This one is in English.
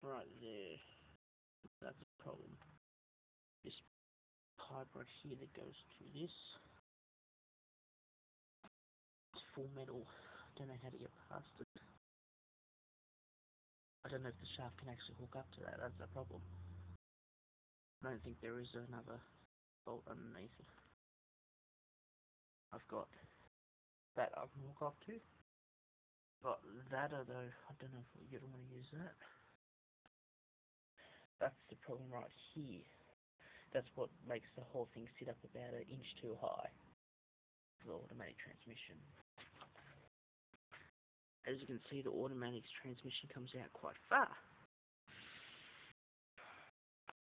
right there. That's a problem. This pipe right here that goes to this. It's full metal. I don't know how to get past it. I don't know if the shaft can actually hook up to that. That's the problem. I don't think there is another bolt underneath it. I've got that I can hook up to. But that though, I don't know if you don't want to use that. That's the problem right here. That's what makes the whole thing sit up about an inch too high. The automatic transmission. As you can see, the automatic transmission comes out quite far.